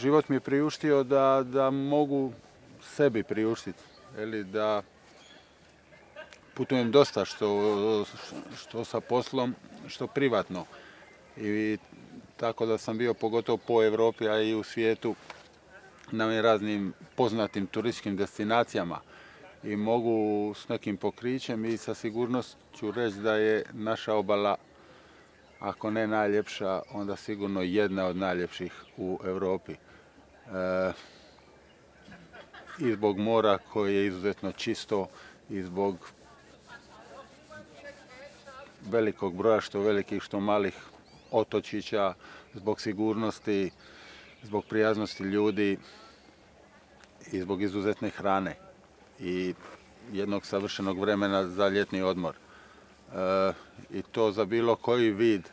život mi je priuštio da mogu sebi priuštiti, da putujem dosta što sa poslom, što privatno. I tako da sam bio pogotovo po Europi, a i u svijetu na raznim poznatim turističkim destinacijama. I mogu s nekim pokrićem i sa sigurnošću reći da je naša obala, ako ne najljepša, onda sigurno jedna od najljepših u Europi. I zbog mora koje je izuzetno čisto i zbog velikog broja, što velikih, što malih otočića, zbog sigurnosti, zbog prijaznosti ljudi i zbog izuzetne hrane i jednog savršenog vremena za ljetni odmor. I to za bilo koji vid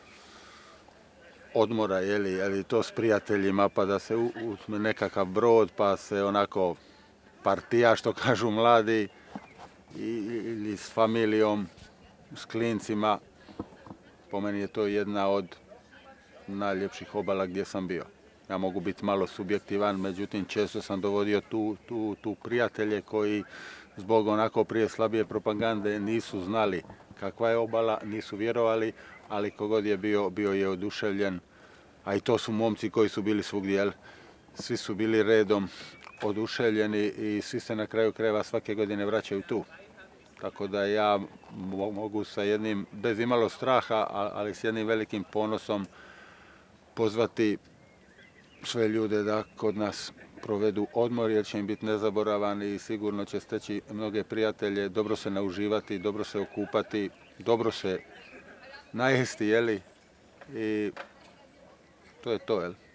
odmora, je li to s prijateljima, pa da se uzme nekakav brod, pa se onako partija, što kažu mladi, ili s familijom, s klincima. Po meni je to jedna od najljepših obala gdje sam bio. Ja mogu biti malo subjektivan, međutim često sam dovodio tu prijatelje koji zbog onako prije slabije propagande nisu znali kakva je obala, nisu vjerovali, ali kogod je bio je oduševljen. A i to su momci koji su bili svugdje, svi su bili redom oduševljeni i svi se na kraju krajeva svake godine vraćaju tu. Tako da ja mogu sa jednim, bez imalo straha, ali s jednim velikim ponosom pozvati sve ljude da kod nas provedu odmor, jer će im biti nezaboravan i sigurno će steći mnoge prijatelje, dobro se nauživati, dobro se okupati, dobro se najesti, I to je to,